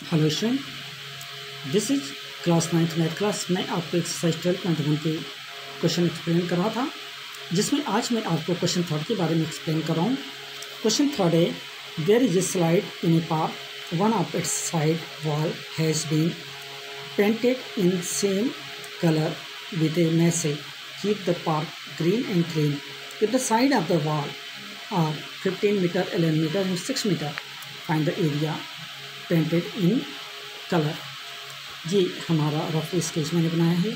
Hello student, this is class 9th math class. मैं आपको exercise 12.1 के क्वेश्चन एक्सप्लेन कर रहा था, जिसमें आज मैं आपको क्वेश्चन थर्ड के बारे में एक्सप्लेन कर रहा हूँ। क्वेश्चन थर्ड है, there is a slide in a park, one of its side wall has been painted in same colour with a message, keep the park green and clean. If the side of the wall are 15 metre, 11 metre and 6 metre, find the area painted in colour. ये हमारा rough sketch मैंने बनाया है।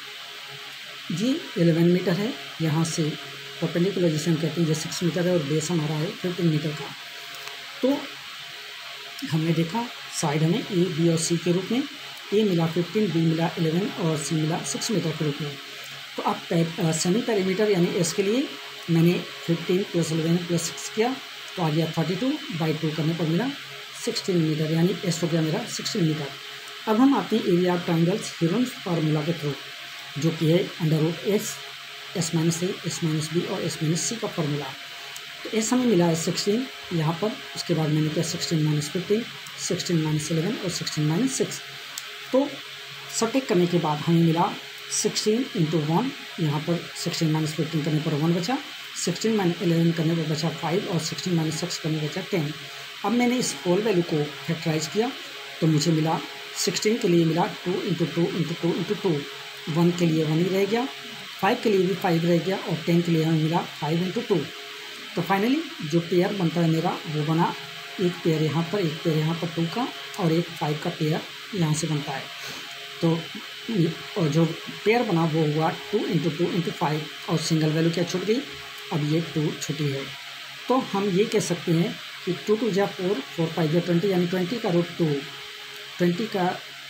ये 11 metre है, यहाँ से perpendicular जिसे हम कहते हैं, ये 6 मीटर है और बेस हमारा है 15 मीटर का। तो हमने देखा साइड हमें ए, बी और सी के रूप में, ए मिला 15, बी मिला 11 और सी मिला 6 मीटर के रूप में। तो अब सेमी पेरीमीटर यानी एस के लिए मैंने 15 + 11 + 6 किया, तो आ गया 32/2 करने पर मिला 16 मीटर, यानी एस हो गया मेरा 16 मीटर। अब हम आते हैं area of triangles Heron's formula के थ्रू, जो कि है √S, S-A, S-B और S-C का फार्मूला। तो एस हमें मिला है 16 यहाँ पर, उसके बाद मैंने किया 16 - 15, 16 - 11 और 16 - 6। तो सटेक करने के बाद हमें मिला 16 × 1, यहाँ पर 16 - 15 करने पर 1 बचा, 16 - 11 करने पर बचा 5 और 16 - 6 करने पर बचा 10। अब मैंने इस होल वैल्यू को फैक्टराइज किया, तो मुझे मिला 16 के लिए मिला 2 × 2 × 2 × 2, 1 के लिए 1 ही रह गया, 5 के लिए भी 5 रह गया और 10 के लिए हमें मिला 5 × 2। तो फाइनली जो पेयर बनता है मेरा वो बना, एक पेयर यहाँ पर, एक पेयर यहाँ पर 2 का और एक 5 का पेयर यहाँ से बनता है। तो और जो पेयर बना वो हुआ 2 × 2 × 5 और सिंगल वैल्यू क्या छूट गई, अब ये 2 छुटी है। तो हम ये कह सकते हैं कि 2 × 2 = 4, 4 × 5 = 20, यानी 20 का √2, 20 का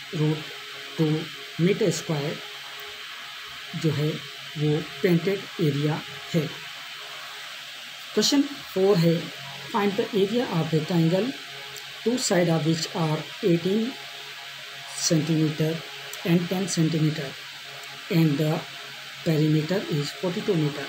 √2 मीटर स्क्वायर जो है वो पेंटेड एरिया है। क्वेश्चन 4 है, find the area of a triangle, two side of which are 18 centimetre and 10 centimetre and the perimeter is 42 metre.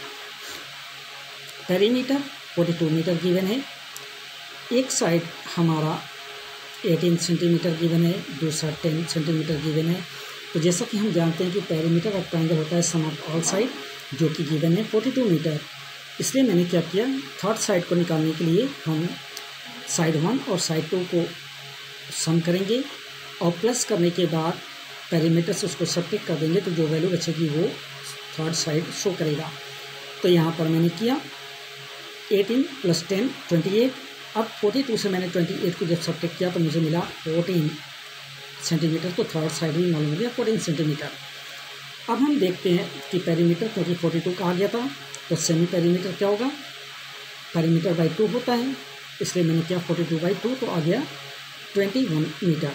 Perimeter 42 metre given है, एक साइड हमारा 18 सेंटीमीटर गिवन है, दूसरा 10 सेंटीमीटर गिवन है। तो जैसा कि हम जानते हैं कि पेरीमीटर ऑफ ट्राइंगल होता है सम ऑफ ऑल साइड, जो कि गिवन है 42 मीटर। इसलिए मैंने क्या किया, थर्ड साइड को निकालने के लिए हम साइड 1 और साइड 2 को सम करेंगे और प्लस करने के बाद पेरीमीटर से उसको सब्ट्रैक्ट कर देंगे, तो जो वैल्यू बचेगी वो थर्ड साइड शो करेगा। तो यहाँ पर मैंने किया 18 + 10 28। अब 42 से मैंने 28 को जब सब्ट्रैक्ट किया तो मुझे मिला 14 सेंटीमीटर, तो थर्ड साइड भी मालूम हो गया 14 सेंटीमीटर। अब हम देखते हैं कि पेरीमीटर, क्योंकि 42 कहा गया था, तो सेमी पेरीमीटर क्या होगा, पेरीमीटर बाई 2 होता है, इसलिए मैंने किया 42/2, तो आ गया 21 मीटर।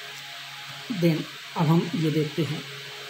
देन अब हम ये देखते हैं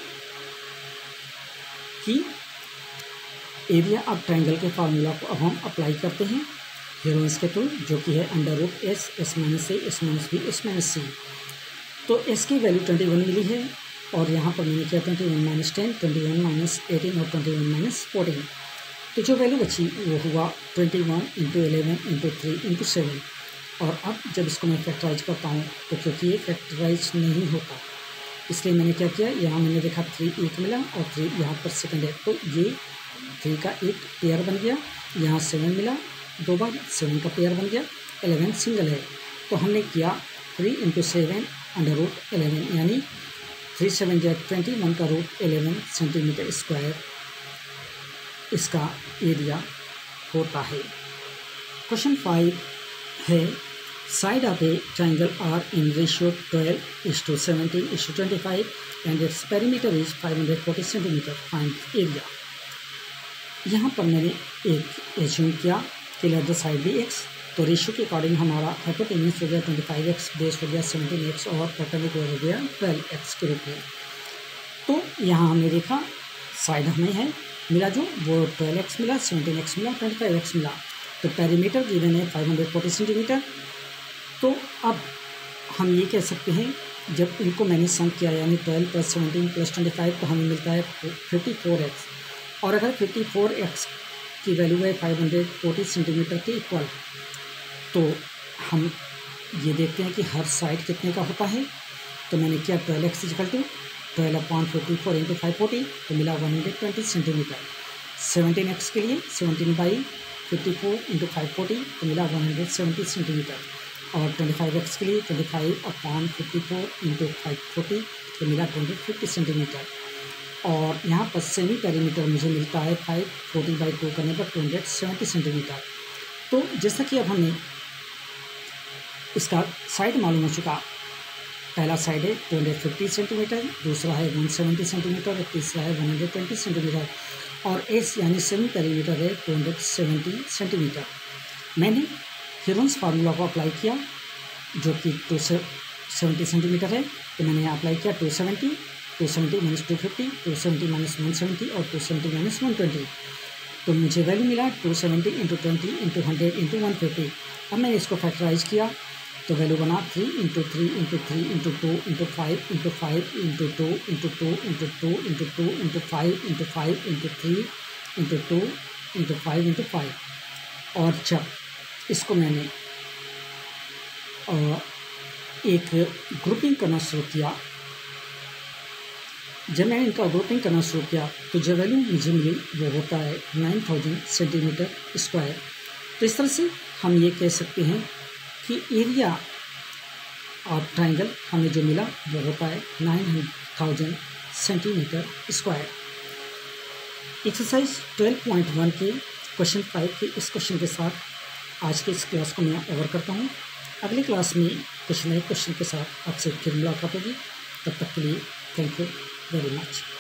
कि एरिया ऑफ ट्राइंगल के फार्मूला को अब हम अप्लाई करते हैं हीरोन्स के थ्रू, जो कि है √S, S-A, S-B, S-C। तो S की वैल्यू 21 मिली है और यहाँ पर मैंने किया 21 - 10, 21 - 18 और 21 - 14। तो जो वैल्यू बची वो हुआ 21 × 11 × 3 × 7। और अब जब इसको मैं फैक्टराइज करता हूँ तो क्योंकि ये फैक्टराइज नहीं होता, इसलिए मैंने क्या किया, यहाँ मैंने देखा 3 एक मिला और 3 यहाँ पर सेकंड है, तो ये 3 का एक पेयर बन गया, यहाँ 7 मिला 2 बार, 7 का पेयर बन गया, 11 सिंगल है। तो हमने किया 3 × 7 √11, यानी 3 × 7 = 21 का √11 सेंटीमीटर स्क्वायर इसका एरिया होता है। क्वेश्चन 5 है, side of a triangle are in ratio 12:17:25 and its perimeter is 540 centimetre, find area. यहाँ पर मैंने एक एज्यूम किया कि let the side be x, तो रेशियो के अकॉर्डिंग हमारा हाइपोटेन्यूज हो गया 25x, बेस हो गया 17x और परपेंडिकुलर हो गया 12x के रूप में। तो यहाँ हमने देखा साइड हमें है मिला जो वो 12x मिला, 17x मिला, 25x मिला। तो पेरीमीटर गिवन है 540 सेंटीमीटर। तो अब हम ये कह सकते हैं, जब इनको मैंने सम किया यानी 12 + 17 + 25, तो हमें मिलता है 54x, और अगर 54x की वैल्यू है 540 सेंटीमीटर के इक्वल, तो हम ये देखते हैं कि हर साइड कितने का होता है। तो मैंने किया 12x इक्वल टू 12/44 इंटू 540, तो मिला 120 सेंटीमीटर। 17x के लिए 17/54 इंटू 540, तो मिला 170 सेंटीमीटर। और 25x के लिए 25/54 इंटू 540, तो मिला 250 सेंटीमीटर। और यहाँ पर सेमी पेरीमीटर मुझे मिलता है 540/2 करने पर 270 सेंटीमीटर। तो जैसा कि अब हमें इसका साइड मालूम हो चुका, पहला साइड है 250 सेंटीमीटर, दूसरा है 170 सेंटीमीटर और तीसरा है 120 सेंटीमीटर, और एस यानी सेमी पेरीमीटर है 270 सेंटीमीटर। मैंने हीरोन्स फार्मूला को अप्लाई किया जो कि 270 सेंटीमीटर है, तो मैंने यहाँ अप्लाई किया 270 माइनस 250, 270 माइनस 170 और 270 माइनस 120, तो मुझे वैल्यू मिला 270 इंटू 20 इंटू 100 इंटू 150। अब मैंने इसको फैक्टराइज किया तो वैल्यू बना 3 into 3 into 3 into 2 into 5 into 5 into 2 into 2 into 2 into 2 into 5 into 5 into 3 into 2 into 5 into 5। और जब इसको मैंने एक ग्रुपिंग करना शुरू किया, जब मैंने इनका ग्रुपिंग करना शुरू किया तो जो वैल्यू मुझे मिली वो होता है 9000 सेंटीमीटर स्क्वायर। तो इस तरह से हम ये कह सकते हैं कि एरिया ऑफ ट्राइंगल हमें जो मिला वो होता है 9000 सेंटीमीटर स्क्वायर। एक्सरसाइज 12.1 के क्वेश्चन 5 के इस क्वेश्चन के साथ आज के इस क्लास को मैं ओवर करता हूँ। अगली क्लास में कुछ नए क्वेश्चन के साथ आपसे फिर मुलाकात होगी। तब तक के लिए थैंक यू very much.